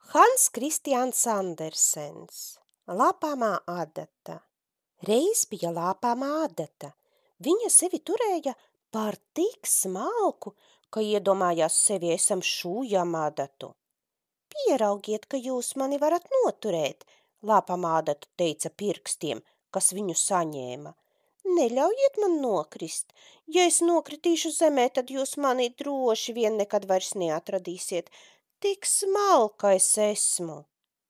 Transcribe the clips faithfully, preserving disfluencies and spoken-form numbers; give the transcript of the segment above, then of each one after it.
Hans Kristians Andersens, Lāpāmā adata. Reiz bija lāpāmā adata. Viņa sevi turēja par tik smalku, ka iedomājās sevi esam šūjam adatu. Pieraugiet, ka jūs mani varat noturēt, lāpāmā adata teica pirkstiem, kas viņu saņēma. Neļaujiet man nokrist. Ja es nokritīšu zemē, tad jūs mani droši vien nekad vairs neatradīsiet. Tik smalka es esmu.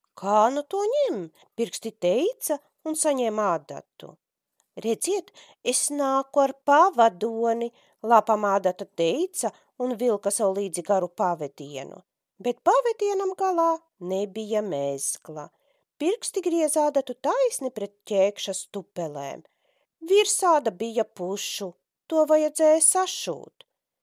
Kā nu to ņem? Pirksti teica un saņēma adatu. Redziet, es nāku ar pavadoni, lāpāmā adata teica un vilka sev līdzi garu pavedienu. Bet pavedienam galā nebija mezgla. Pirksti grieza adatu taisni pret ķēkšas tupelēm. Virsāda bija pušu, to vajadzēja sašūt.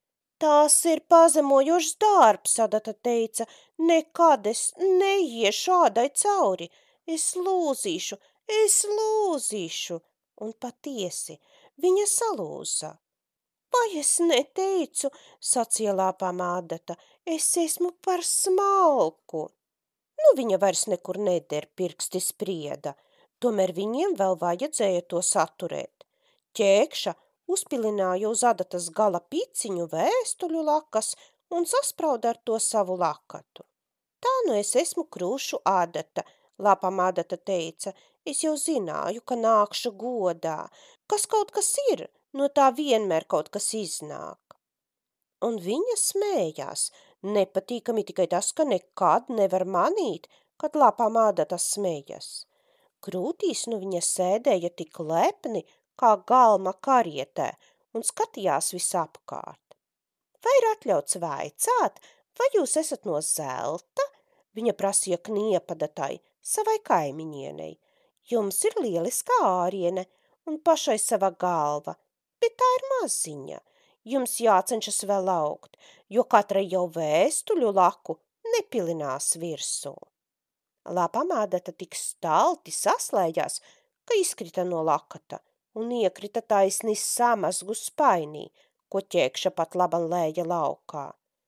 Tās ir pazemojošs darbs, adata teica, nekad es neiešu ādai cauri, es lūzīšu, es lūzīšu, un patiesi, viņa salūza. Vai es neteicu, sacīja lāpāmā adata, es esmu par smalku. Nu, viņa vairs nekur neder, pirksti sprieda, tomēr viņiem vēl vajadzēja to saturēt. Ķēkša uzpilināja uz adatas gala piciņu vēstuļu lakas un sasprauda ar to savu lakatu. Tā nu es esmu krūšu adata, lāpāmā adata teica, es jau zināju, ka nākšu godā. Kas kaut kas ir, no tā vienmēr kaut kas iznāk. Un viņa smējās, nepatīkami tikai tas, ka nekad nevar manīt, kad lāpāmā adata smejas. Krūtīs nu viņa sēdēja tik lepni, kā galma karietē, un skatījās visapkārt. Vai ir atļauts vaicāt, vai jūs esat no zelta? Viņa prasīja kniepadatai, savai kaimiņienei. Jums ir lieliskā āriene un pašai sava galva, bet tā ir maziņa. Jums jācenšas vēl augt, jo katrai jau vēstuļu laku nepilinās virsū. Lāpāmā adata tik stalti saslējās, ka izkrita no lakata un iekrita taisni samazgu spainī, ko ķēkša pat laban lēja laukā.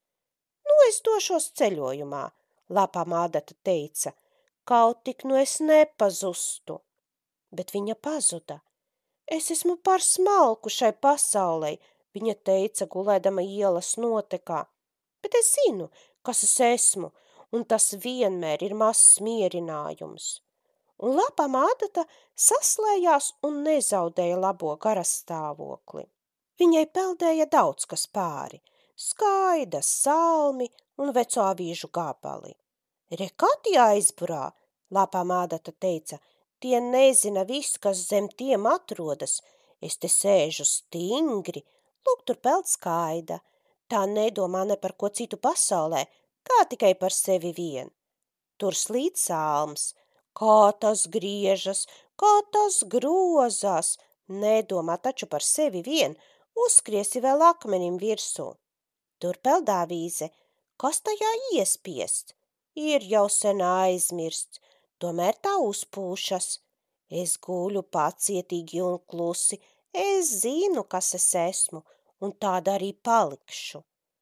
Nu, es došos ceļojumā, lāpāmā adata teica, kaut tik nu es nepazustu. Bet viņa pazuda. Es esmu par smalku šai pasaulei, viņa teica, gulēdama ielas notekā. Bet es zinu, kas es esmu, un tas vienmēr ir mazs mierinājums. Un lāpāmā adata saslējās un nezaudēja labo garastāvokli. Viņai peldēja daudz kas pāri, skaida, salmi un veco avīžu gabali. Rekā tie aizburā, lāpāmā adata teica, tie nezina viss, kas zem tiem atrodas. Es te sēžu stingri, lūk, tur peld skaida. Tā nedomā ne par ko citu pasaulē, kā tikai par sevi vien. Tur slīd salms. Kā tas griežas, kā tas grozās, nedomā taču par sevi vien, uzskriesi vēl akmenim virsū. Tur peld avīze, kas tajā iespiest? Ir jau sen aizmirsts, tomēr tā uzpūšas. Es guļu pacietīgi un klusi, es zinu, kas es esmu, un tāda arī palikšu.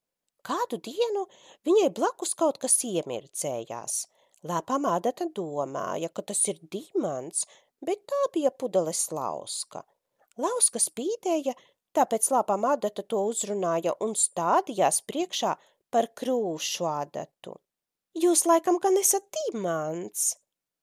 Kādu dienu viņai blakus kaut kas iemirdzējās. Lāpāmā adata domāja, ka tas ir dimants, bet tā bija pudeles lauska. Lauska spīdēja, tāpēc lāpāmā adata to uzrunāja un stādījās priekšā par krūšu adatu. Jūs laikam gan esat dimants?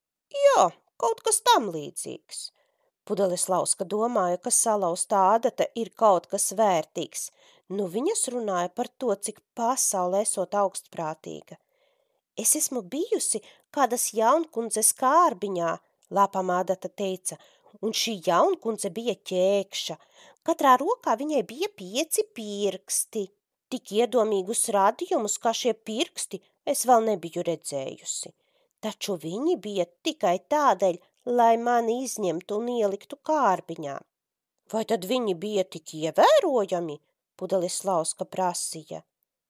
Jā, kaut kas tam līdzīgs. Pudeles lauska domāja, ka salauztā adata ir kaut kas vērtīgs. Nu viņas runāja par to, cik pasaule esot augstprātīga. Es esmu bijusi kādas jaunkundzes kārbiņā, lāpāmā adata teica, un šī jaunkundze bija ķēkša. Katrā rokā viņai bija pieci pirksti. Tik iedomīgus radījumus, kā šie pirksti, es vēl nebiju redzējusi. Taču viņi bija tikai tādēļ, lai mani izņemtu un ieliktu kārbiņā. Vai tad viņi bija tik ievērojami? Pudeles lauska prasīja.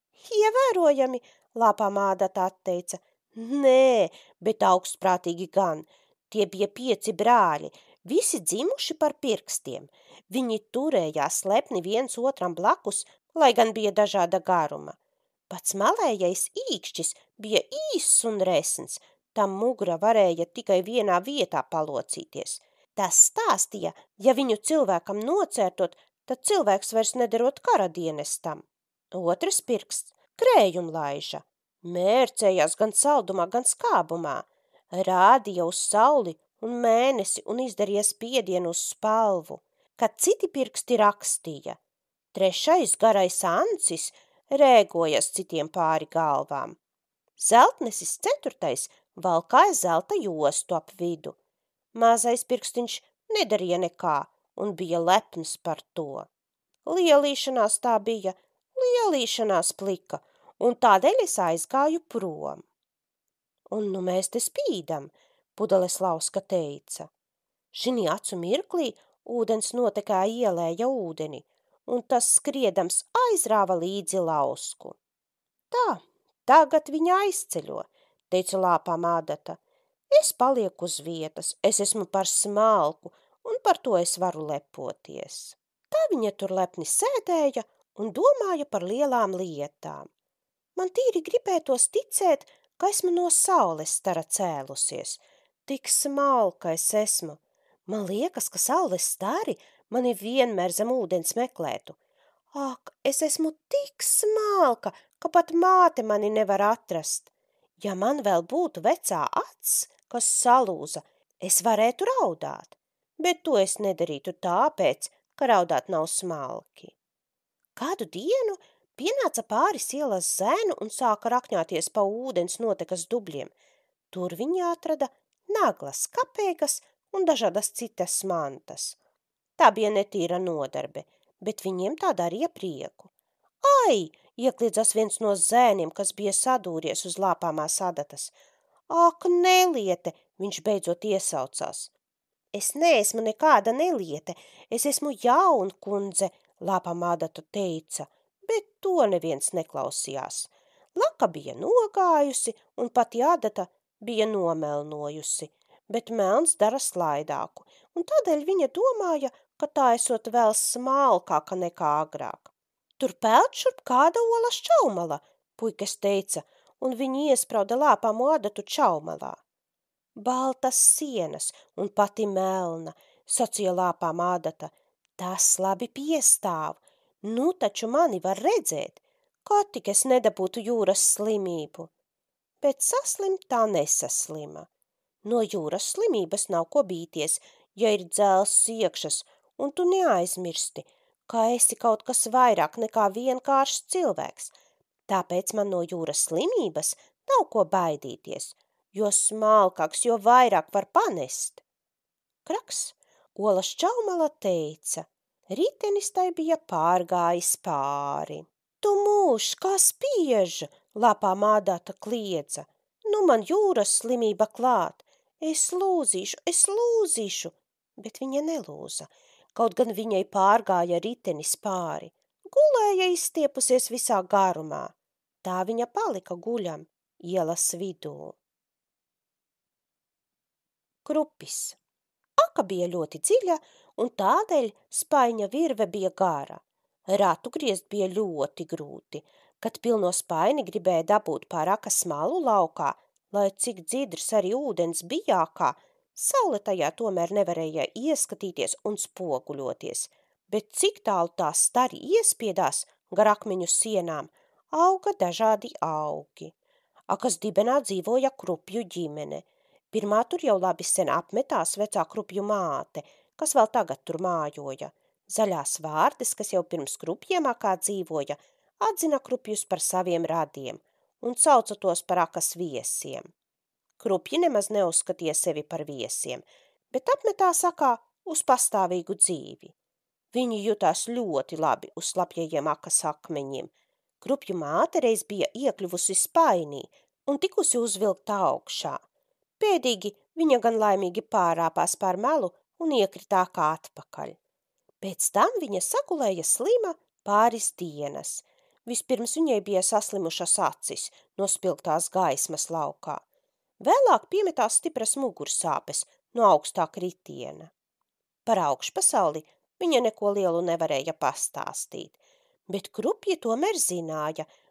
Ievērojami, lāpāmā adata atteica. Nē, bet augstprātīgi gan. Tie bija pieci brāļi, visi dzimuši par pirkstiem. Viņi turējās lepni viens otram blakus, lai gan bija dažāda garuma. Pats malējais īkšķis bija īss un resns, tam mugura varēja tikai vienā vietā palocīties. Tas stāstīja, ja viņu cilvēkam nocērtot, tad cilvēks vairs nederot karadienestam. Otrs pirksts krējumlaiža. Mērcējās gan saldumā, gan skābumā. Rādīja uz sauli un mēnesi un izdarīja spiedienu uz spalvu, kad citi pirksti rakstīja. Trešais garais ancis rēgojas citiem pāri galvām. Zeltnesis ceturtais valkāja zelta jostu ap vidu. Mazais pirkstiņš nedarīja nekā un bija lepns par to. Lielīšanās tā bija, lielīšanās plika, un tādēļ es aizgāju prom. Un nu mēs te spīdam, Pudeles Lauska teica. Šinī acu mirklī ūdens notekā ielēja ūdeni, un tas skriedams aizrāva līdzi Lausku. Tā, tagad viņa aizceļo, teica lāpām Ādata. Es palieku uz vietas, es esmu par smalku, un par to es varu lepoties. Tā viņa tur lepni sēdēja un domāja par lielām lietām. Man tīri gribētos ticēt, ka esmu no saules stara cēlusies. Tik smalka es esmu. Man liekas, ka saules stari mani vienmēr zem ūdens meklētu. Ak, es esmu tik smalka, ka pat māte mani nevar atrast. Ja man vēl būtu vecā acs, kas salūza, es varētu raudāt, bet to es nedarītu tāpēc, ka raudāt nav smalki. Kādu dienu pienāca pāris ielas zēnu un sāka rakņāties pa ūdens notekas dubļiem. Tur viņi atrada naglas, kapeikas un dažādas citas mantas. Tā bija netīra nodarbe, bet viņiem tā darīja prieku. Ai, iekliedzas viens no zēniem, kas bija sadūries uz lāpāmās Adatas. Ak, neliete, viņš beidzot iesaucās. Es neesmu nekāda neliete, es esmu jaunkundze, lāpām Adata teica, bet to neviens neklausījās. Laka bija nogājusi un pati Adata bija nomelnojusi, bet melns dara slaidāku, un tādēļ viņa domāja, ka tā esot vēl smalkāka nekā agrāk. Tur peld šurp kāda olas čaumala, puikas teica, un viņi iesprauda lāpāmu Adatu čaumalā. Baltas sienas un pati melna, sacīja lāpām Adata, tas labi piestāv, nu taču mani var redzēt, kā tik es nedabūtu jūras slimību. Bet saslimt tā nesaslima. No jūras slimības nav ko bīties, ja ir dzels iekšas, un tu neaizmirsti, ka esi kaut kas vairāk nekā vienkāršs cilvēks. Tāpēc man no jūras slimības nav ko baidīties, jo smalkāks, jo vairāk var panest. Kraks, olas čaumala teica, ritenis tai bija pārgājis pāri. Tu mūž, kā spiež, lāpām Adata kliedza. Nu man jūras slimība klāt. Es lūzīšu, es lūzīšu, bet viņa nelūza. Kaut gan viņai pārgāja ritenis pāri. Gulēja izstiepusies visā garumā. Tā viņa palika guļam ielas vidū. Krupis. Aka bija ļoti dziļa, un tādēļ spaiņa virve bija gara. Ratu griezt bija ļoti grūti. Kad pilno spaini gribēja dabūt pār akas malu laukā, lai cik dzidrs arī ūdens bijākā, saule tajā tomēr nevarēja ieskatīties un spoguļoties, bet cik tālu tā stari iespiedās gar akmeņu sienām, auga dažādi augi. Akas dibenā dzīvoja krupju ģimene. Pirmā tur jau labi sen apmetās vecā krupju māte, kas vēl tagad tur mājoja. Zaļās vārdes, kas jau pirms krupjiem akā dzīvoja, atzina krupjus par saviem radiem un sauca tos par akas viesiem. Krupji nemaz neuzskatīja sevi par viesiem, bet apmetās akā uz pastāvīgu dzīvi. Viņi jutās ļoti labi uz slapjajiem akas akmeņiem. Krupju māte reiz bija iekļuvusi spainī un tikusi uzvilkta augšā. Pēdīgi viņa gan laimīgi pārāpās pār melu un iekritā kā atpakaļ. Pēc tam viņa sagulēja slima pāris dienas. Vispirms viņai bija saslimušas acis no spilgtās gaismas laukā. Vēlāk piemetās stipras mugursāpes no augstā kritiena. Par augšpasauli viņa neko lielu nevarēja pastāstīt, bet krupji tomēr zināja,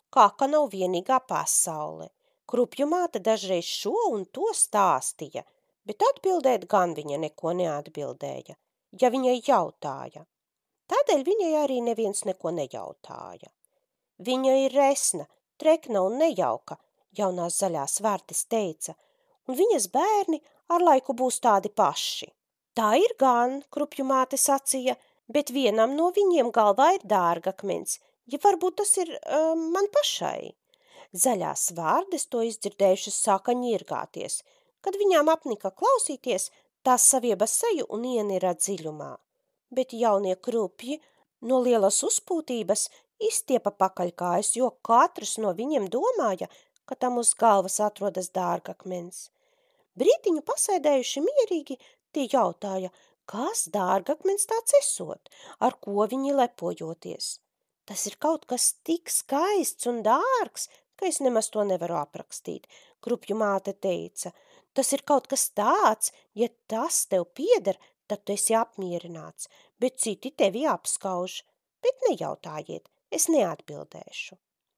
Kaka nav vienīgā pasaule. Krupju māte dažreiz šo un to stāstīja, bet atbildēt gan viņa neko neatbildēja, ja viņai jautāja. Tādēļ viņai arī neviens neko nejautāja. Viņa ir resna, trekna un nejauka, jaunās zaļās vardes teica, un viņas bērni ar laiku būs tādi paši. Tā ir gan, krupju māte sacīja, bet vienam no viņiem galvā ir dārgakmens, ja varbūt tas ir uh, man pašai. Zaļās vārdes to izdzirdējušas sāka ņirgāties. Kad viņām apnika klausīties, tās savieba seju un ienira dziļumā. Bet jaunie krupji no lielas uzpūtības izstiepa pakaļkājas, jo katrs no viņiem domāja, ka tam uz galvas atrodas dārgakmens. Brītiņu pasēdējuši mierīgi, tie jautāja, kas dārgakmens tāds esot, ar ko viņi lepojoties. Tas ir kaut kas tik skaists un dārgs, ka es nemaz to nevaru aprakstīt, krupju māte teica. Tas ir kaut kas tāds, ja tas tev pieder, tad tu esi apmierināts, bet citi tevi apskauž. Bet nejautājiet, es neatbildēšu.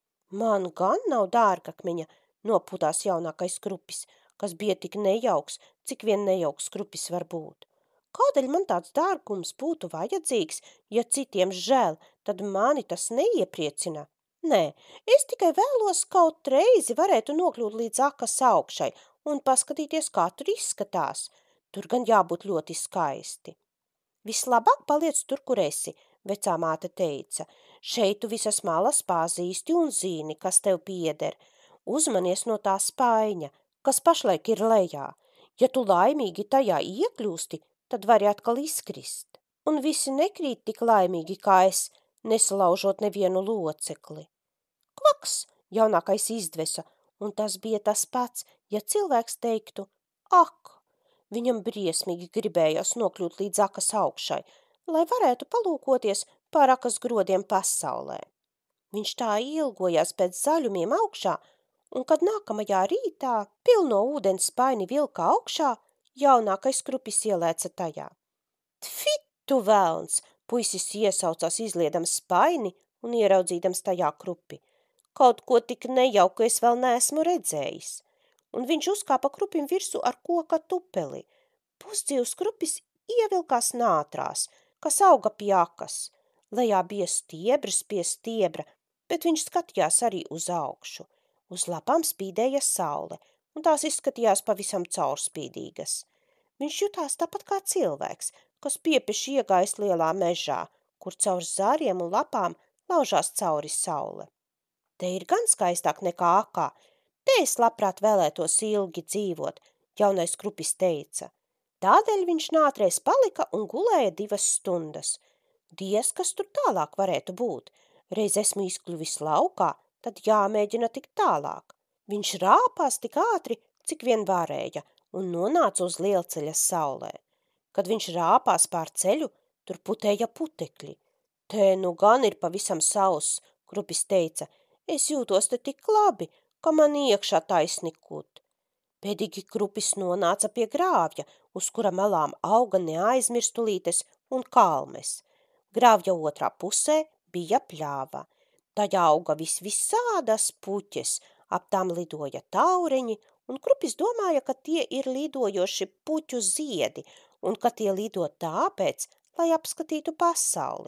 Man gan nav dārgakmeņa, nopūtās jaunākais krupis, kas bija tik nejauks, cik vien nejauks krupis var būt. Kādēļ man tāds dārgums būtu vajadzīgs, ja citiem žēl, tad mani tas neiepriecina? Nē, es tikai vēlos kaut reizi varētu nokļūt līdz akas augšai un paskatīties, kā tur izskatās. Tur gan jābūt ļoti skaisti. Vislabāk paliec tur, kur esi, vecā māte teica. Šeit tu visas malas pazīsti un zini, kas tev pieder. Uzmanies no tā spaiņa, kas pašlaik ir lejā. Ja tu laimīgi tajā iekļūsti, tad vari atkal izkrist. Un visi nekrīt tik laimīgi kā es, nesalaužot nevienu locekli. Kvaks, jaunākais izdvesa, un tas bija tas pats, ja cilvēks teiktu, ak, viņam briesmīgi gribējās nokļūt līdz akas augšai, lai varētu palūkoties pār akas grodiem pasaulē. Viņš tā ilgojās pēc zaļumiem augšā, un kad nākamajā rītā pilno ūdens spaini vilka augšā, jaunākais krupis ielēca tajā. Tfi, tu velns, puisis iesaucās izliedams spaini un ieraudzīdams tajā krupi. Kaut ko tik nejauku es vēl neesmu redzējis. Un viņš uzkāpa krupim virsū ar koka tupeli. Pusdzīvs krupis ievilkās nātrās, kas auga pie akas. Lejā bija stiebras pie stiebra, bet viņš skatījās arī uz augšu. Uz lapām spīdēja saule, un tās izskatījās pavisam caurspīdīgas. Viņš jutās tāpat kā cilvēks, kas piepeši iegājis lielā mežā, kur caur zāriem un lapām laužās cauri saule. Te ir gan skaistāk nekā akā. Te es labprāt vēlētos ilgi dzīvot, jaunais krupis teica. Tādēļ viņš nātreiz palika un gulēja divas stundas. Diez, kas tur tālāk varētu būt. Reiz esmu izkļuvis laukā, tad jāmēģina tik tālāk. Viņš rāpās tik ātri, cik vien varēja, un nonāca uz lielceļa saulē. Kad viņš rāpās pār ceļu, tur putēja putekļi. Te nu gan ir pavisam sauss, krupis teica. Es jūtos te tik labi, ka man iekšā taisnikūt. Pēdīgi krupis nonāca pie grāvja, uz kura malām auga neaizmirstulītes un kalmes. Grāvja otrā pusē bija pļāva. Tajā auga visvisādas puķes, ap tām lidoja taureņi, un krupis domāja, ka tie ir lidojoši puķu ziedi, un ka tie lido tāpēc, lai apskatītu pasauli.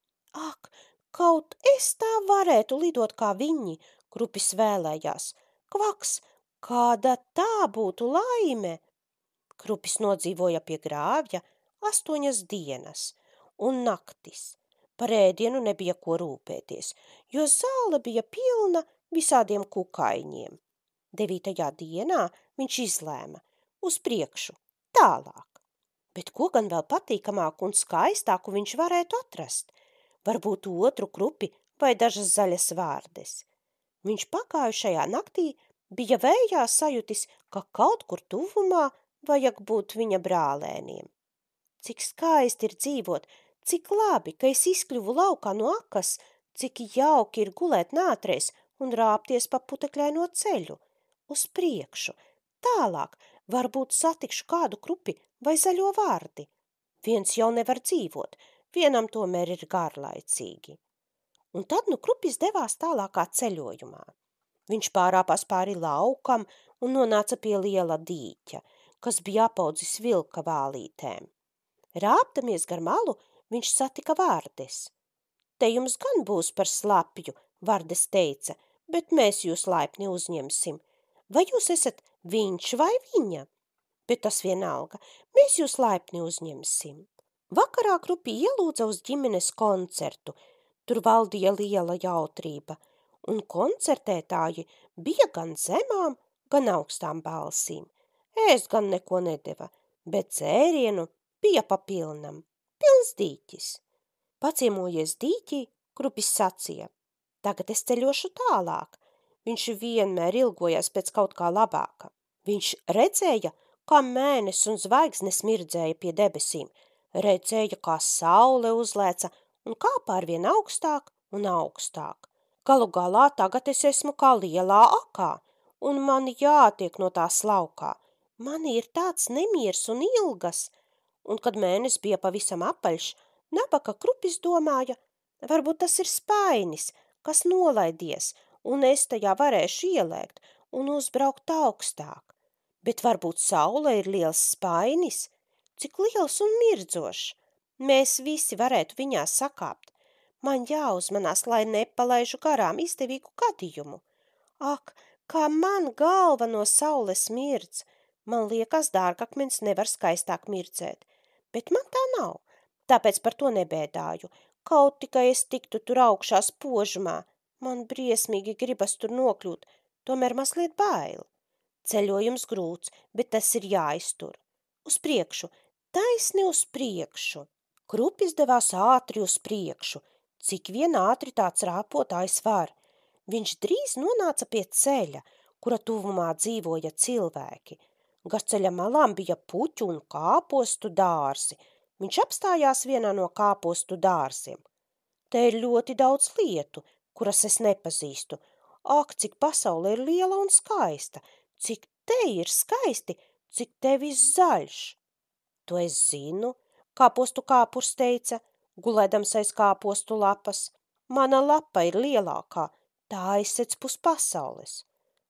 Ak, kaut es tā varētu lidot kā viņi, krupis vēlējās. Kvaks, kāda tā būtu laime! Krupis nodzīvoja pie grāvja astoņas dienas un naktis. Par ēdienu nebija ko rūpēties, jo zāle bija pilna visādiem kukaiņiem. Devītajā dienā viņš izlēma uz priekšu, tālāk. Bet ko gan vēl patīkamāku un skaistāku viņš varētu atrast? Varbūt otru krupi vai dažas zaļas vārdes. Viņš pagājušajā naktī bija vējā sajutis, ka kaut kur tuvumā vajag būt viņa brālēniem. Cik skaisti ir dzīvot, cik labi, ka es izkļuvu laukā no akas, cik jauki ir gulēt nātreiz un rāpties pa putekļaino ceļu. Uz priekšu, tālāk, varbūt satikšu kādu krupi vai zaļo vārdi. Viens jau nevar dzīvot, vienam tomēr ir garlaicīgi. un tad nu Krupis devās tālākā ceļojumā. Viņš pārāpās pāri laukam un nonāca pie liela dīķa, kas bija apaudzis vilka vālītēm. Rāpdamies gar malu, viņš satika Vardes. Te jums gan būs par slapju, Vardes teica, bet mēs jūs laipni uzņemsim. Vai jūs esat viņš vai viņa? Bet tas vienalga, mēs jūs laipni uzņemsim. Vakarā Krupi ielūdza uz ģimenes koncertu. Tur valdīja liela jautrība, un koncertētāji bija gan zemām, gan augstām balsīm. Ēst gan neko nedeva, bet dzērienu bija pa pilnam. Pilns dīķis. Paciemojies dīķī, Krupis sacīja. Tagad es ceļošu tālāk. Viņš vienmēr ilgojās pēc kaut kā labāka. Viņš redzēja, kā mēnes un zvaigznes mirdzēja pie debesīm, redzēja, kā saule uzlēca un kāpā arvien augstāk un augstāk. Galu galā tagad es esmu kā lielā akā, un man jātiek no tās laukā. Man ir tāds nemiers un ilgas, un kad mēnes bija pavisam apaļš, nabaga Krupis domāja, varbūt tas ir spainis, kas nolaidies, un es tajā varēšu ielēkt un uzbraukt augstāk. Bet varbūt saule ir liels spainis, cik liels un mirdzošs. Mēs visi varētu viņā sakāpt. Man jāuzmanās, lai nepalaižu garām izdevīgu gadījumu. Ak, kā man galva no saules mirdz! Man liekas, dārgakmens nevar skaistāk mirdzēt, bet man tā nav, tāpēc par to nebēdāju. Kaut tikai es tiktu tur augšā spožumā, man briesmīgi gribas tur nokļūt, tomēr mazliet bail. Ceļojums grūts, bet tas ir jāiztur. Uz priekšu, taisni uz priekšu. Krupis devās ātri uz priekšu, cik vien ātri tāds rāpotājs var. Viņš drīz nonāca pie ceļa, kura tuvumā dzīvoja cilvēki. Gar ceļa malām bija puķu un kāpostu dārzi. Viņš apstājās vienā no kāpostu dārziem. Te ir ļoti daudz lietu, kuras es nepazīstu. Ak, cik pasaule ir liela un skaista, cik te ir skaisti, cik te viss zaļš. To es zinu, kāpostu kāpurs teica, gulēdams aiz kāpostu lapas. Mana lapa ir lielākā, tā aizsec pus pasaules.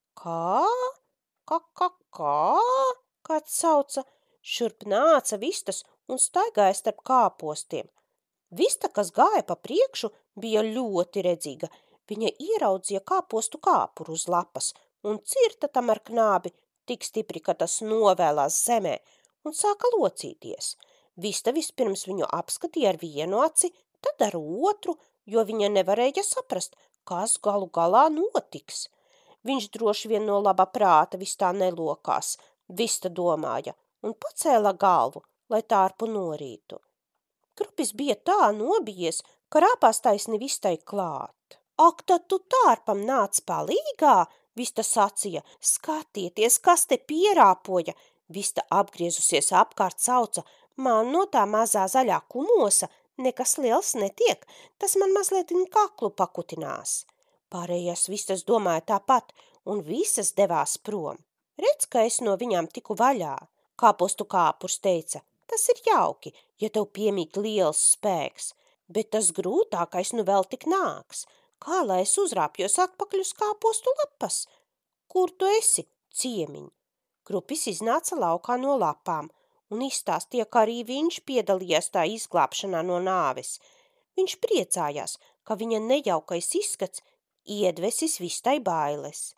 Kā? Ka, ka, kā? Kāds sauca, šurp nāca vistas un staigāja starp kāpostiem. Vista, kas gāja pa priekšu, bija ļoti redzīga. Viņa ieraudzīja kāpostu kāpuru uz lapas un cirta tam ar knābi tik stipri, ka tas novēlās zemē un sāka locīties. Vista vispirms viņu apskatīja ar vienu aci, tad ar otru, jo viņa nevarēja saprast, kas galu galā notiks. Viņš droši vien no laba prāta vistā nelokās, vista domāja, un pacēla galvu, lai tārpu norītu. Krupis bija tā nobijies, ka rāpās taisni vistai klāt. Ak, tad tu tārpam nāc palīgā, vista sacīja, skatieties, kas te pierāpoja. Vista apgriezusies apkārt sauca, man no tā mazā zaļā kumosa nekas liels netiek, tas man mazliet viņa kaklu pakutinās. Pārējās vistas domāja tāpat, un visas devās prom. Redz, ka es no viņām tiku vaļā, kāpostu kāpurs teica, tas ir jauki, ja tev piemīt liels spēks, bet tas grūtākais nu vēl tik nāks. Kā lai es uzrāpjos atpakaļ uz kāpostu lapas? Kur tu esi, ciemiņ? Krupis iznāca laukā no lapām un izstāstīja, ka arī viņš piedalījās tā izglābšanā no nāves. Viņš priecājās, ka viņa nejaukais izskats iedvesis vistai bailes.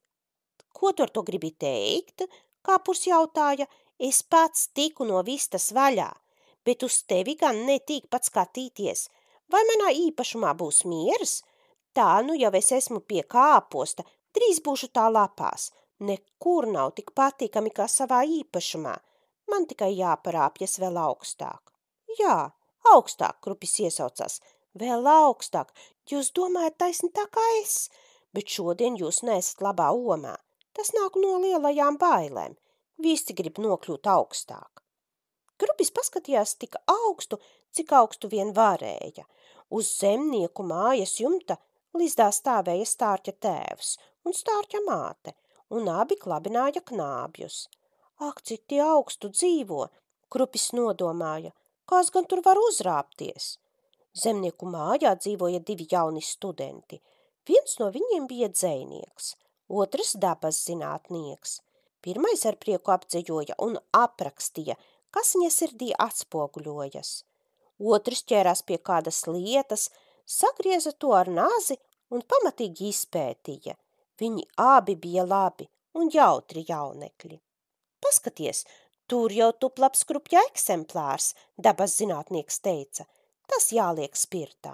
Ko tu ar to gribi teikt? Kāpurs jautāja, es pats tiku no vistas vaļā, bet uz tevi gan netīk pat skatīties. Vai manā īpašumā būs miers? Tā nu jau es esmu pie kāposta, drīz būšu tā lapās. Nekur nav tik patīkami kā savā īpašumā. Man tikai jāparāpjas vēl augstāk. Jā, augstāk, Krupis iesaucās. Vēl augstāk, jūs domājat taisni tā kā es, bet šodien jūs neesat labā omā. Tas nāk no lielajām bailēm. Visi grib nokļūt augstāk. Krupis paskatījās tik augstu, cik augstu vien varēja. Uz zemnieku mājas jumta lizdā stāvēja stārķa tēvs un stārķa māte, un abi klabināja knābjus. Ak, cik tie augstu dzīvo, Krupis nodomāja, kāds gan tur var uzrāpties. Zemnieku mājā dzīvoja divi jauni studenti. Viens no viņiem bija dzejnieks, otrs dabas zinātnieks. Pirmais ar prieku apdzejoja un aprakstīja, kas viņa sirdī atspoguļojas. Otrs ķērās pie kādas lietas, sagrieza to ar nazi un pamatīgi izpētīja. Viņi abi bija labi un jautri jaunekļi. Paskaties, tur jau tup labs krupja eksemplārs, dabas zinātnieks teica. Tas jāliek spirtā.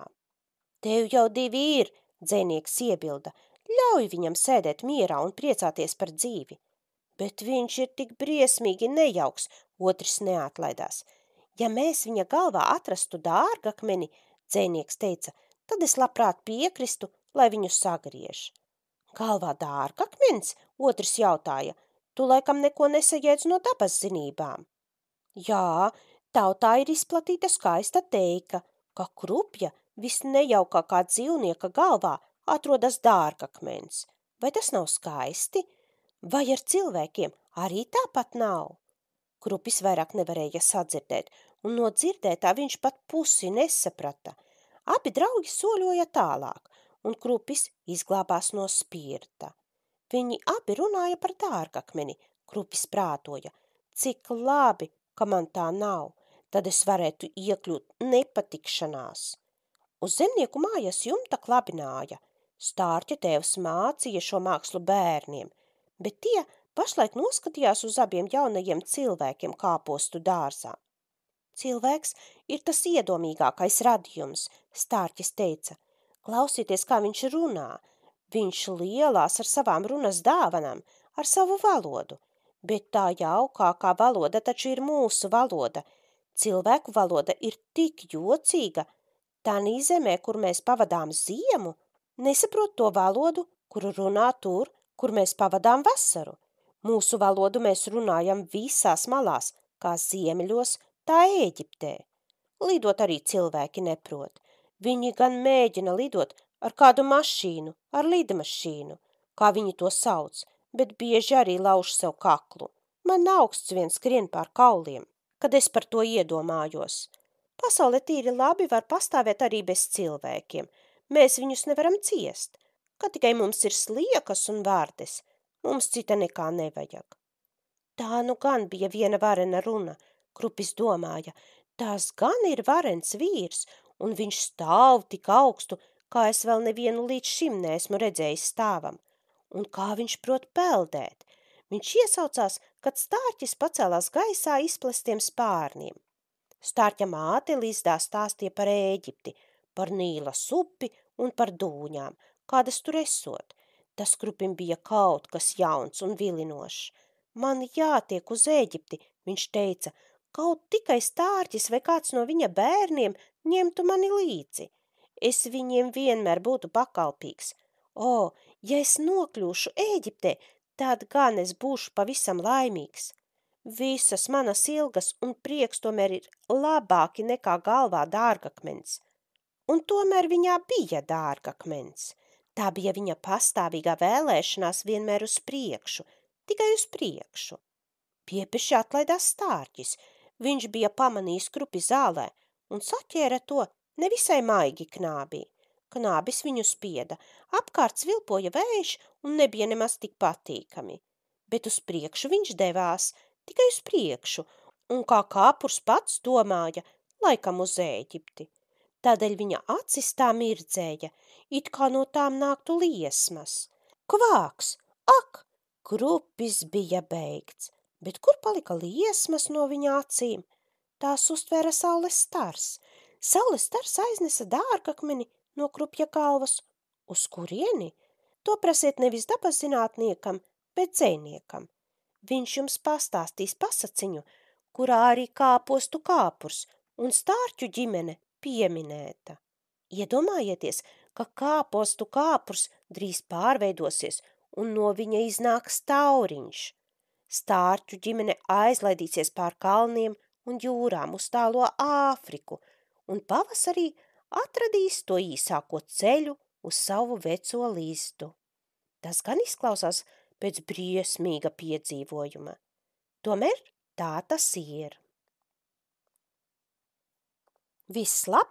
Tev jau divi ir, dzejnieks iebilda. Ļauj viņam sēdēt mierā un priecāties par dzīvi. Bet viņš ir tik briesmīgi nejauks, otrs neatlaidās. Ja mēs viņa galvā atrastu dārgakmeni, dzejnieks teica, tad es labprāt piekristu, lai viņu sagriež. Galvā dārgakmens, otrs jautāja, tu laikam neko nesajēdz no dabas zinībām. Jā, tautā ir izplatīta skaista teika, ka krupja visnejaukākā dzīvnieka galvā atrodas dārgakmens. Vai tas nav skaisti? Vai ar cilvēkiem arī tāpat nav? Krupis vairāk nevarēja sadzirdēt, un no dzirdētā viņš pat pusi nesaprata. Abi draugi soļoja tālāk, un krupis izglābās no spirta. Viņi abi runāja par dārgakmeni, krupis prātoja, cik labi, ka man tā nav, tad es varētu iekļūt nepatikšanās. Uz zemnieku mājas jumta klabināja. Stārķa tēvs mācīja šo mākslu bērniem, bet tie pašlaik noskatījās uz abiem jaunajiem cilvēkiem kāpostu dārzā. Cilvēks ir tas iedomīgākais radījums, stārķis teica. Klausieties, kā viņš runā. Viņš lielās ar savām runas dāvanām, ar savu valodu. Bet tā jaukākā valoda taču ir mūsu valoda. Cilvēku valoda ir tik jocīga. Tanī zemē, kur mēs pavadām ziemu, nesaprot to valodu, kuru runā tur, kur mēs pavadām vasaru. Mūsu valodu mēs runājam visās malās, kā ziemeļos, tā Ēģiptē. Lidot arī cilvēki neprot. Viņi gan mēģina lidot ar kādu mašīnu, ar lidmašīnu, kā viņi to sauc, bet bieži arī lauž sev kaklu. Man augsts viens skrien pār kauliem, kad es par to iedomājos. Pasaule tīri labi var pastāvēt arī bez cilvēkiem. Mēs viņus nevaram ciest, ka tikai mums ir sliekas un vārdes. Mums cita nekā nevajag. Tā nu gan bija viena varena runa, krupis domāja. Tās gan ir varens vīrs, un viņš stāv tik augstu, kā es vēl nevienu līdz šim neesmu redzējis stāvam. Un kā viņš prot peldēt. Viņš iesaucās, kad stārķis pacēlās gaisā izplestiem spārniem. Stārķa māte līdzdā stāstīja par Ēģipti, par Nīlas upi un par dūņām, kādas tur esot. Tas krupim bija kaut kas jauns un vilinošs. Man jātiek uz Ēģipti, viņš teica, kaut tikai stārķis vai kāds no viņa bērniem ņemtu mani līdzi. Es viņiem vienmēr būtu pakalpīgs. O, ja es nokļūšu Ēģiptē, tad gan es būšu pavisam laimīgs. Visas manas ilgas un prieks tomēr ir labāki nekā galvā dārgakmens. Un tomēr viņā bija dārgakmens. Tā bija viņa pastāvīgā vēlēšanās vienmēr uz priekšu, tikai uz priekšu. Piepeši atlaidās stārķis. Viņš bija pamanījis krupi zālē un saķēra to nevisai maigi knābī. Knābis viņu spieda, apkārt svilpoja vējš un nebija nemaz tik patīkami. Bet uz priekšu viņš devās, tikai uz priekšu, un kā kāpurs pats domāja, laikam uz Ēģipti. Tādēļ viņa acis tā mirdzēja, it kā no tām nāktu liesmas. Kvāks! Ak! Krupis bija beigts, bet kur palika liesmas no viņa acīm? Tās uztvēra saules stars. Saules stars aiznesa dārgakmeni no krupja galvas. Uz kurieni? To prasiet nevis dabas zinātniekam, bet dzejniekam. Viņš jums pastāstīs pasaciņu, kurā arī kāpostu kāpurs un stārķu ģimene pieminēta. Iedomājieties, ka kāpostu kāpurs drīz pārveidosies un no viņa iznāks tauriņš. Stārķu ģimene aizlaidīsies pār kalniem un jūrām uz tālo Āfriku un pavasarī atradīs to īsāko ceļu uz savu veco lizdu. Tas gan izklausās pēc briesmīga piedzīvojuma. Tomēr tā tas ir. Viss labs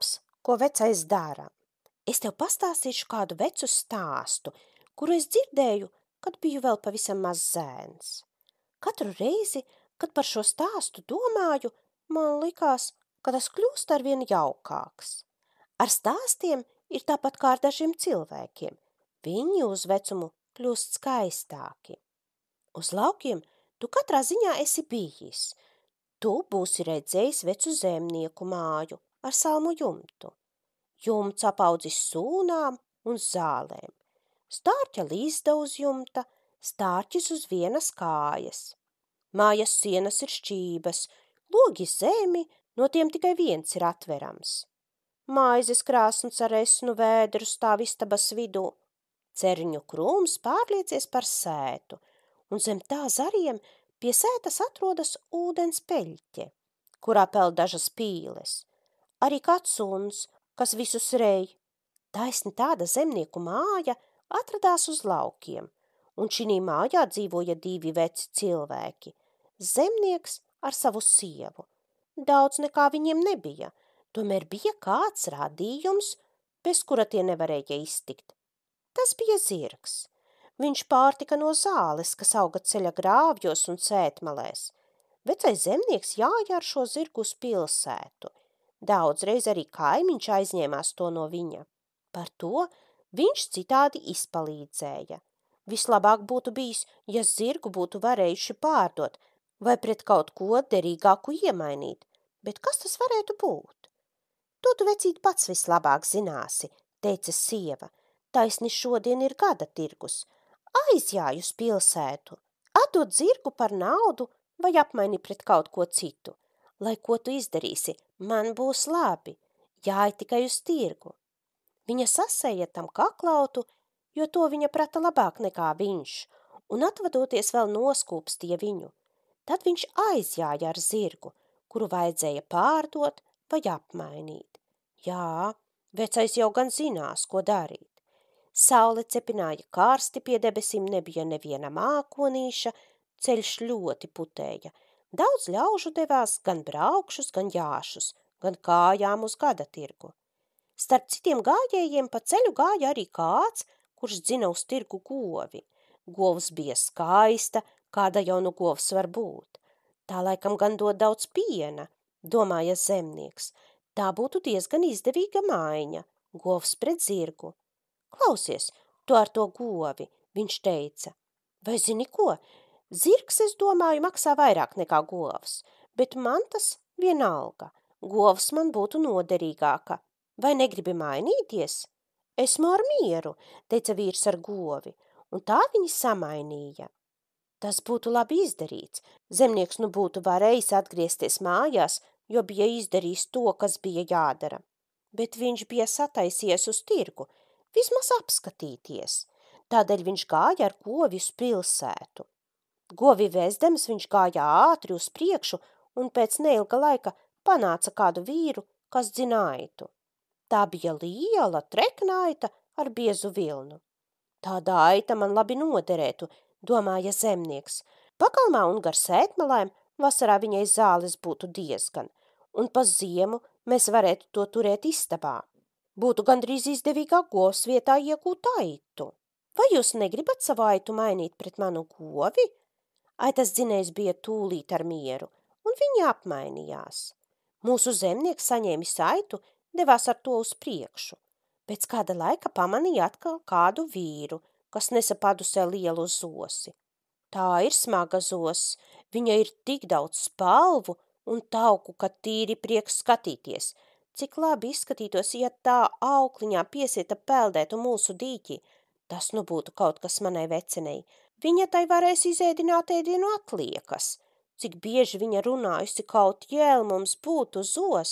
ko vecais dara. Es tev pastāstīšu kādu vecu stāstu, kuru es dzirdēju, kad biju vēl pavisam maz zēns. Katru reizi, kad par šo stāstu domāju, man likās, ka tas kļūst arvien jaukāks. Ar stāstiem ir tāpat kā ar dažiem cilvēkiem. Viņi uz vecumu kļūst skaistāki. Uz laukiem tu katrā ziņā esi bijis. Tu būsi redzējis vecu zemnieku māju ar salmu jumtu. Jumts apaudzis sūnām un zālēm. Stārķa līzda uz jumta, stārķis uz vienas kājas. Mājas sienas ir šķības, logi zemi, no tiem tikai viens ir atverams. Maizes krāsns ar esnu vēdru stāv istabas vidū. Cerņu krūms pārliecies par sētu, un zem tā zariem pie sētas atrodas ūdens peļķe, kurā peld dažas pīles. Arī kāds suns, kas visus rej. Taisni tāda zemnieku māja atradās uz laukiem, un šinī mājā dzīvoja divi veci cilvēki. Zemnieks ar savu sievu. Daudz nekā viņiem nebija, tomēr bija kāds radījums, bez kura tie nevarēja iztikt. Tas bija zirgs. Viņš pārtika no zāles, kas auga ceļa grāvjos un sētmalēs. Vecais zemnieks jāja ar šo zirgu uz pilsētu. Daudzreiz arī kaimiņš aizņēmās to no viņa. Par to viņš citādi izpalīdzēja. Vislabāk būtu bijis, ja zirgu būtu varējuši pārdot vai pret kaut ko derīgāku iemainīt, bet kas tas varētu būt? To tu vecīt pats vislabāk zināsi, teica sieva. Taisni šodien ir gada tirgus. Aizjāj uz pilsētu, atdod zirgu par naudu vai apmaini pret kaut ko citu. Lai ko tu izdarīsi, man būs labi, jāj tikai uz tirgu. Viņa sasēja tam kaklautu, jo to viņa prata labāk nekā viņš, un atvadoties vēl noskūpstīja viņu. Tad viņš aizjāja ar zirgu, kuru vajadzēja pārdot vai apmainīt. Jā, vecais jau gan zinās, ko darīt. Saule cepināja karsti, pie debesīm nebija neviena mākonīša, ceļš ļoti putēja. Daudz ļaužu devās gan braukšus, gan jāšus, gan kājām uz gada tirgu. Starp citiem gājējiem pa ceļu gāja arī kāds, kurš dzina uz tirgu govi. Govs bija skaista, kāda jau nu govs var būt. Tā laikam gan dod daudz piena, domāja zemnieks. Tā būtu diezgan izdevīga maiņa, govs pret zirgu. Klausies, tu ar to govi, viņš teica. Vai zini ko? Zirgs, es domāju, maksā vairāk nekā govs, bet man tas vienalga. Govs man būtu noderīgāka. Vai negribi mainīties? Esmu ar mieru, teica vīrs ar govi, un tā viņi samainīja. Tas būtu labi izdarīts. Zemnieks nu būtu varējis atgriezties mājās, jo bija izdarījis to, kas bija jādara. Bet viņš bija sataisies uz tirgu, vismaz apskatīties. Tādēļ viņš gāja ar govi uz pilsētu. Govi vēsdams viņš gāja ātri uz priekšu un pēc neilga laika panāca kādu vīru, kas dzina aitu. Tā bija liela trekna aita ar biezu vilnu. Tāda aita man labi noderētu, domāja zemnieks. Pakalmā un gar sētmalēm vasarā viņai zāles būtu diezgan, un pa ziemu mēs varētu to turēt istabā. Būtu gandrīz izdevīgāk govs vietā iegūt aitu. Vai jūs negribat savu aitu mainīt pret manu govi? Aitas dzinējs bija tūlīt ar mieru, un viņi apmainījās. Mūsu zemnieks saņēmis aitu, devās ar to uz priekšu. Pēc kāda laika pamanīja atkal kādu vīru, kas nesa padusē lielu zosi. Tā ir smaga zos, viņa ir tik daudz spalvu un tauku, ka tīri prieks skatīties. Cik labi izskatītos, ja tā aukliņā piesieta peldētu mūsu dīķi. Tas nu būtu kaut kas manai vecenei. Viņa tai varēs izēdināt ēdienu atliekas. Cik bieži viņa runājusi, kaut jēl mums būtu zos.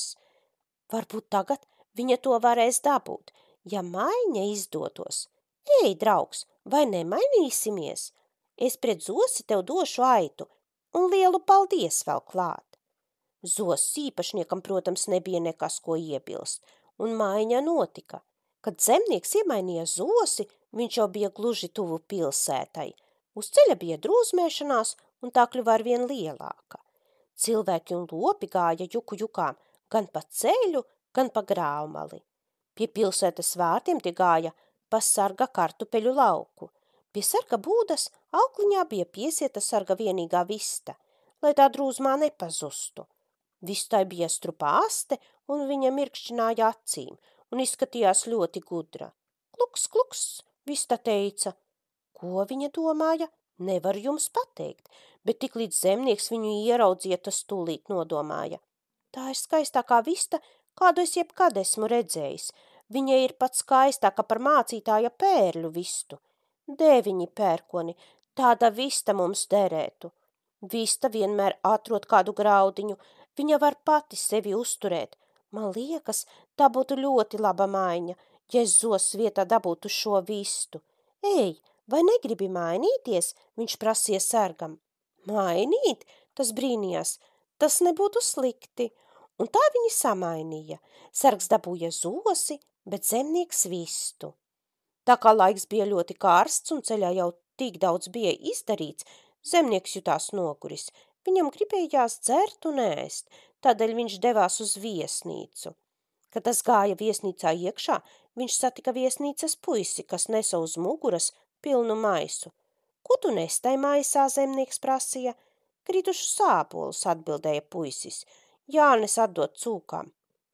Varbūt tagad viņa to varēs dabūt, ja maiņa izdotos. Ej, draugs, vai nemainīsimies? Es pret zosi tev došu aitu un lielu paldies vēl klāt. Zos īpašniekam, protams, nebija nekas, ko iebilst, un maiņa notika. Kad zemnieks iemainīja zosi, viņš jau bija gluži tuvu pilsētai. Uz ceļa bija drūzmēšanās, un tā kļuva arvien lielāka. Cilvēki un lopi gāja juku jukām gan pa ceļu, gan pa grāvmali. Pie pilsētas vārtiem tie gāja pa sarga kartupeļu lauku. Pie sarga būdas aukliņā bija piesieta sarga vienīgā vista, lai tā drūzmā nepazustu. Vistai bija strupa aste, un viņa mirkšķināja acīm, un izskatījās ļoti gudra. Kluks, kluks, vista teica. Ko viņa domāja, nevaru jums pateikt, bet tik līdz zemnieks viņu ieraudzīja, tas tūlīt nodomāja. Tā ir skaistākā vista, kādu es jebkad esmu redzējis. Viņa ir pat skaistāka par mācītāja pērļu vistu. Deviņi pērkoni, tāda vista mums derētu. Vista vienmēr atrod kādu graudiņu, viņa var pati sevi uzturēt. Man liekas, tā būtu ļoti laba maiņa, ja es zos vietā dabūtu šo vistu. Ej, vai negribi mainīties? Viņš prasīja sargam. Mainīt? Tas brīnījās. Tas nebūtu slikti. Un tā viņi samainīja. Sargs dabūja zosi, bet zemnieks vistu. Tā kā laiks bija ļoti karsts un ceļā jau tik daudz bija izdarīts, zemnieks jutās noguris. Viņam gribējās dzert un ēst, tādēļ viņš devās uz viesnīcu. Kad tas gāja viesnīcā iekšā, viņš satika viesnīcas puisi, kas nesa uz muguras pilnu maisu. Ko tu nes tai maisā, zemnieks prasīja? Kritušu sābolus, atbildēja puisis. Jānis atdot cūkām.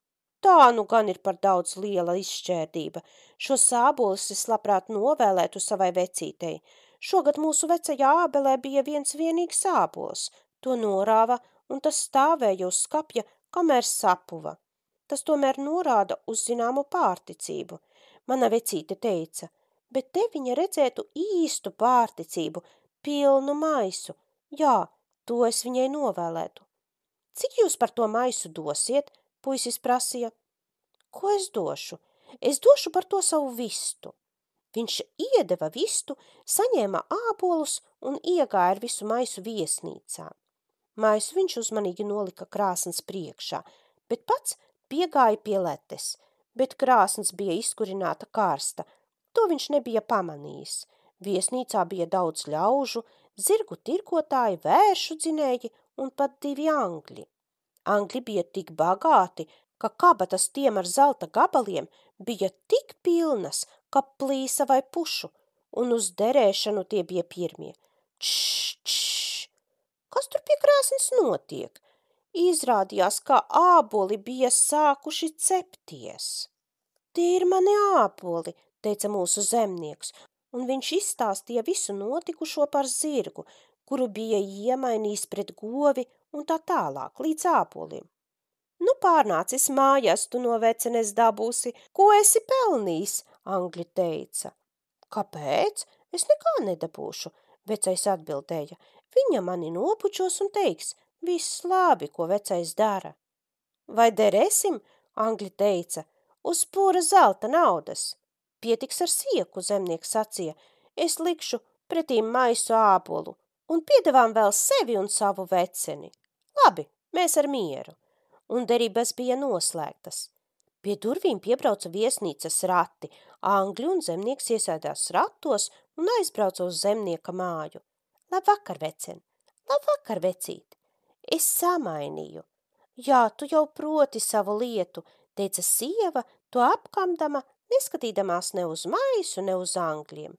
Tā nu gan ir par daudz liela izšķērdība. Šo sābolus es labprāt novēlētu savai vecītei. Šogad mūsu vecajā ābelē bija viens vienīgs sābols. To norāva, un tas stāvēja uz skapja, kamēr sapuva. Tas tomēr norāda uz zināmu pārticību. Mana vecīte teica, bet te viņa redzētu īstu pārticību, pilnu maisu. Jā, to es viņai novēlētu. Cik jūs par to maisu dosiet? Puisis prasīja. Ko es došu? Es došu par to savu vistu. Viņš iedeva vistu, saņēma ābolus un iegāja ar visu maisu viesnīcā. Maisu viņš uzmanīgi nolika krāsns priekšā, bet pats piegāja pie letes, bet krāsns bija izkurināta karsta. To viņš nebija pamanījis. Viesnīcā bija daudz ļaužu, zirgu tirgotāji, vēršu dzinēji un pat divi angļi. Angļi bija tik bagāti, ka kabatas tiem ar zelta gabaliem bija tik pilnas, ka plīsa vai pušu, un uz derēšanu tie bija pirmie. Čš, čš! Kas tur pie krāsnes notiek? Izrādījās, ka āboli bija sākuši cepties. Tie ir mani āboli, teica mūsu zemnieks, un viņš izstāstīja visu notikušo par zirgu, kuru bija iemainījis pret govi un tā tālāk līdz āboliem. Nu, pārnācis mājās, tu no vecenes dabūsi, ko esi pelnījis, angļi teica. Kāpēc? Es nekā nedabūšu, vecais atbildēja. Viņa mani nopučos un teiks, viss labi, ko vecais dara. Vai derēsim? Angļi teica, uz pura zelta naudas. Pietiks ar sieku, zemnieks sacīja, es likšu pretīm maisu ābolu un piedevām vēl sevi un savu veceni. Labi, mēs ar mieru. Un derības bija noslēgtas. Pie durvīm piebrauca viesnīcas rati, angļi un zemnieks iesēdās ratos un aizbrauca uz zemnieka māju. Labvakar, vecen! Labvakar, vecīt! Es samainīju. Jā, tu jau proti savu lietu, teica sieva, to apkamdama, neskatīdamās ne uz maisu, ne uz angļiem.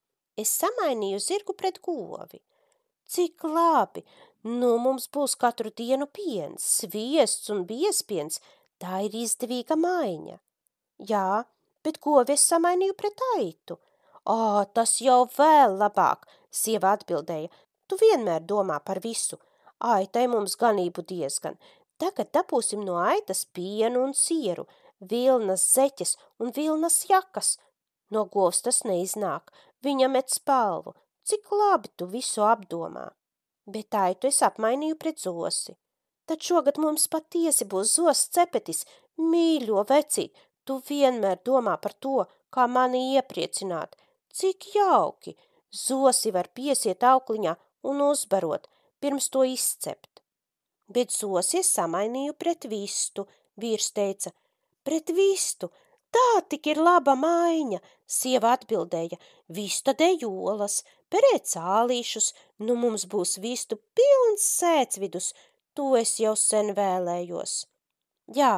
Es samainīju zirgu pret govi. Cik labi! Nu, mums būs katru dienu piens, sviests un biespiens, tā ir izdevīga maiņa. Jā, bet govi es samainīju pret aitu. Ā, tas jau vēl labāk, sieva atbildēja, tu vienmēr domā par visu. Aitai mums ganību diezgan. Tagad dabūsim no aitas pienu un sieru, vilnas zeķes un vilnas jakas. No govs tas neiznāk, viņa met spalvu. Cik labi tu visu apdomā. Bet aitu es apmainīju pret zosi. Tad šogad mums patiesi būs zos cepetis, mīļo vecīt, tu vienmēr domā par to, kā mani iepriecināt. Cik jauki! Zosi var piesiet aukliņā un uzbarot, pirms to izcept. Bet zosi es samainīju pret vistu, vīrs teica. Pret vistu! Tā tik ir laba maiņa, sieva atbildēja, vista dejolas, perē cālīšus, nu mums būs vistu pilns sēcvidus, to es jau sen vēlējos. Jā,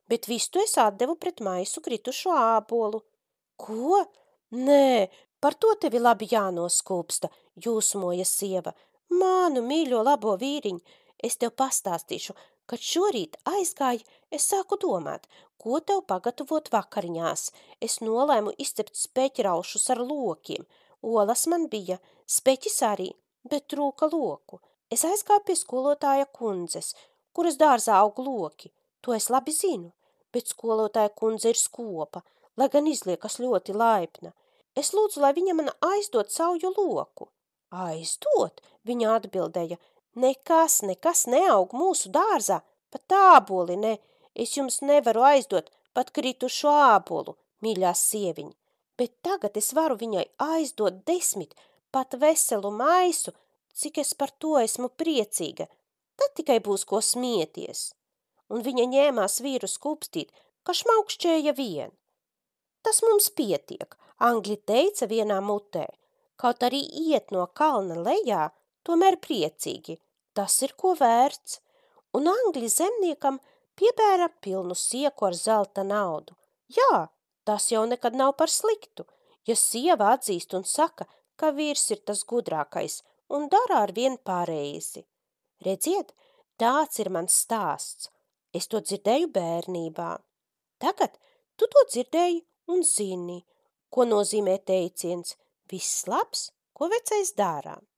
bet vistu es atdevu pret maisu kritušo ābolu. Ko? Nē, par to tevi labi jānoskūpsta, jūsmoja sieva. Mānu mīļo labo vīriņu, es tev pastāstīšu, kad šorīt aizgāju, es sāku domāt, ko tev pagatavot vakariņās. Es nolēmu izcept speķraušus ar lokiem. Olas man bija, speķis arī, bet trūka loku. Es aizgāju pie skolotāja kundzes, kuras dārzā aug loki. To es labi zinu, bet skolotāja kundze ir skopa, lai gan izliekas ļoti laipna. Es lūdzu, lai viņa man aizdod sauju loku. Aizdot, viņa atbildēja, nekas, nekas neaug mūsu dārzā, pat āboli ne. Es jums nevaru aizdot pat kritušo ābolu, mīļā sieviņa, bet tagad es varu viņai aizdot desmit, pat veselu maisu, cik es par to esmu priecīga. Tad tikai būs ko smieties. Un viņa ņēmās vīru skūpstīt, ka šmaukšķēja vien. Tas mums pietiek, angļi teica vienā mutē. Kaut arī iet no kalna lejā, tomēr priecīgi. Tas ir ko vērts. Un angļi zemniekam piebēra pilnu sieku ar zelta naudu. Jā, tas jau nekad nav par sliktu, ja sieva atzīst un saka, ka vīrs ir tas gudrākais un dara ar vien pareizi. Redziet, tāds ir mans stāsts. Es to dzirdēju bērnībā. Tagad tu to dzirdēji un zini, ko nozīmē teiciens viss labs, ko vecais dārā.